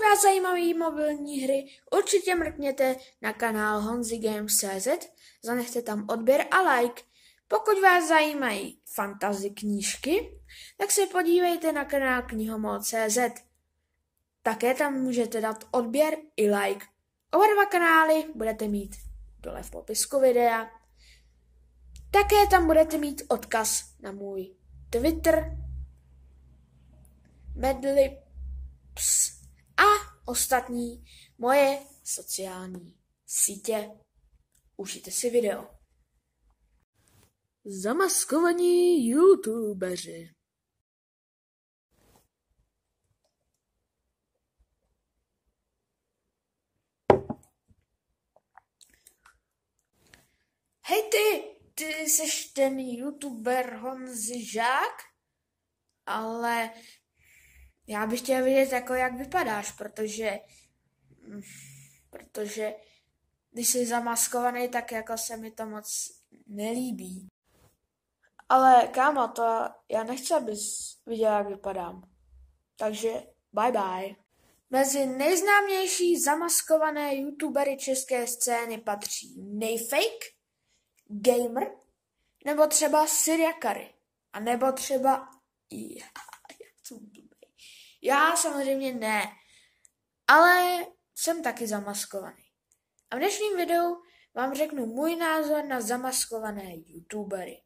vás zajímavé mobilní hry, určitě mrkněte na kanál honzigames.cz, zanechte tam odběr a like. Pokud vás zajímají fantasy knížky, tak se podívejte na kanál knihomol.cz. Také tam můžete dát odběr i like. Oba dva kanály budete mít dole v popisku videa. Také tam budete mít odkaz na můj Twitter, Madlips a ostatní moje sociální sítě. Užijte si video. Zamaskovaní youtubeři. Hej ty jsi ten youtuber Honzi Žák, ale já bych chtěl vidět, jako jak vypadáš, protože když jsi zamaskovaný, tak jako se mi to moc nelíbí. Ale kámo, to já nechci, abys viděl, jak vypadám. Takže bye bye. Mezi nejznámější zamaskované youtubery české scény patří Nejfake, Gamer, nebo třeba Syriakary, a nebo třeba já samozřejmě ne, ale jsem taky zamaskovaný. A v dnešním videu vám řeknu můj názor na zamaskované youtubery.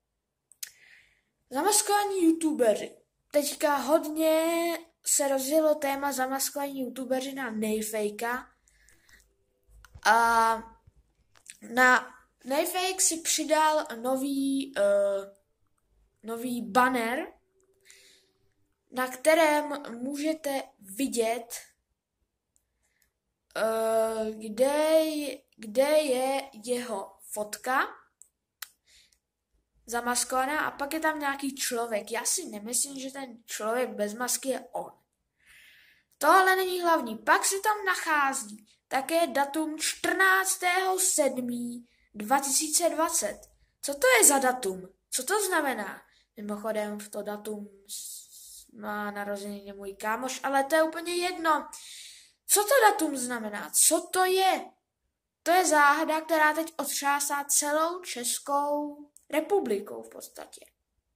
Zamaskovaní youtubeři. Teďka hodně se rozjelo téma zamaskovaní youtubeři na Nejfakea a na Nejfake si přidal nový banner, na kterém můžete vidět, kde je jeho fotka zamaskovaná a pak je tam nějaký člověk. Já si nemyslím, že ten člověk bez masky je on. To ale není hlavní. Pak se tam nachází také datum 14.7.2020. Co to je za datum? Co to znamená? Mimochodem v to datum má narozeniny můj kámoš, ale to je úplně jedno. Co to datum znamená? Co to je? To je záhada, která teď otřásá celou Českou republikou v podstatě.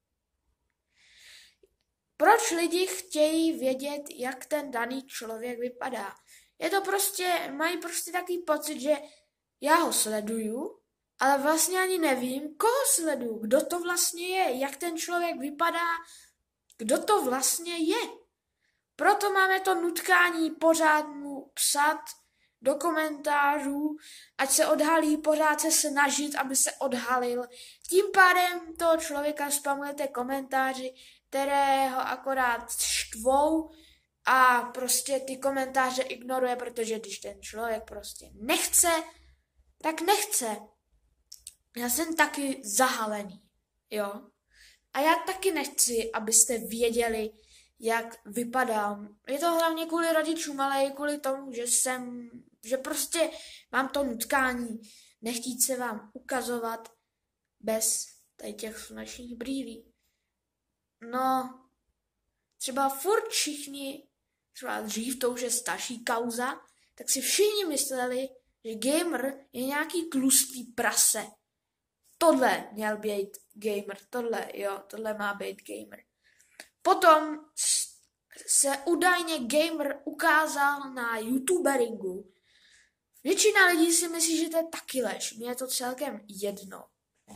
Proč lidi chtějí vědět, jak ten daný člověk vypadá? Mají prostě takový pocit, že já ho sleduju, ale vlastně ani nevím, koho sleduju, kdo to vlastně je, jak ten člověk vypadá, kdo to vlastně je. Proto máme to nutkání pořád mu psat do komentářů, ať se odhalí, pořád se snažit, aby se odhalil. Tím pádem toho člověka spamujete komentáři, které ho akorát štvou a prostě ty komentáře ignoruje, protože když ten člověk prostě nechce, tak nechce. Já jsem taky zahalený, jo. A já taky nechci, abyste věděli, jak vypadám. Je to hlavně kvůli rodičům, ale i kvůli tomu, že prostě mám to nutkání nechtít se vám ukazovat bez tady těch slunečních brýlí. No, třeba furt všichni, třeba dřív to už je starší kauza, tak si všichni mysleli, že gamer je nějaký tlustý prase. Tohle měl být gamer, tohle má být gamer. Potom se údajně gamer ukázal na youtuberingu. Většina lidí si myslí, že to je taky lež. Mně je to celkem jedno.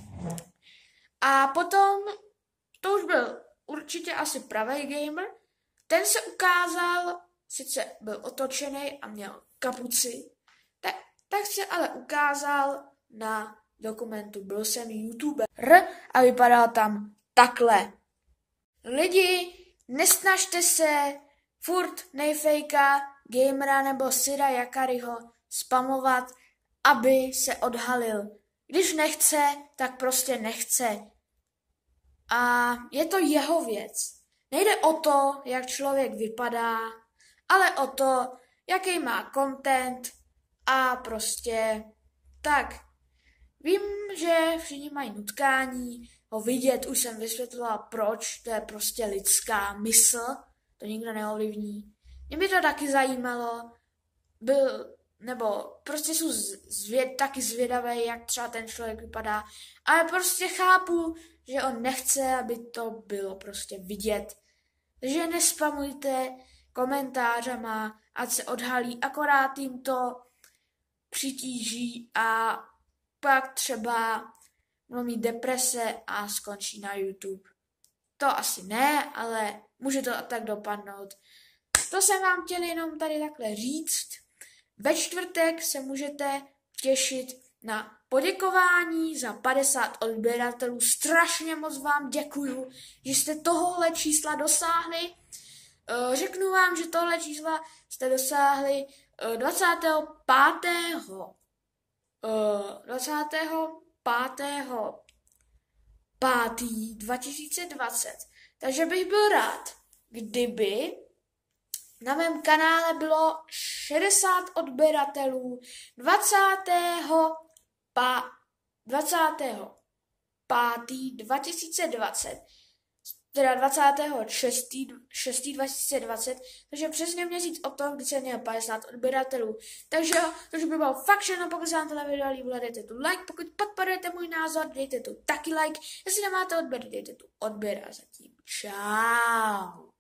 A potom, to už byl určitě asi pravý gamer, ten se ukázal, sice byl otočený a měl kapuci, tak se ale ukázal na dokumentu Byl jsem youtuber a vypadal tam takhle. Lidi, nesnažte se furt Nejfakea, Gamera nebo Syriakaryho spamovat, aby se odhalil. Když nechce, tak prostě nechce. A je to jeho věc. Nejde o to, jak člověk vypadá, ale o to, jaký má content a prostě tak. Vím, že všichni mají nutkání ho vidět, už jsem vysvětlila proč, to je prostě lidská mysl, to nikdo neovlivní. Mě by to taky zajímalo, nebo prostě jsou taky zvědavé, jak třeba ten člověk vypadá, ale prostě chápu, že on nechce, aby to bylo prostě vidět. Takže nespamujte komentářama, ať se odhalí, akorát jim to přitíží a pak třeba budou mít deprese a skončí na YouTube. To asi ne, ale může to tak dopadnout. To jsem vám chtěl jenom tady takhle říct. Ve čtvrtek se můžete těšit na poděkování za 50 odběratelů. Strašně moc vám děkuju, že jste tohohle čísla dosáhli. Řeknu vám, že tohle čísla jste dosáhli 25.5.2020. Takže bych byl rád, kdyby na mém kanále bylo 60 odběratelů 20.5.2020, teda 26.6.2020, takže přesně měsíc o tom, kdy jsem měl 50 odběratelů. Takže jo, to by bylo fakt všechno, pokud se vám tohle video líbilo, dejte tu like, pokud podporujete můj názor, dejte tu taky like, jestli nemáte odběr, dejte tu odběr a zatím čau.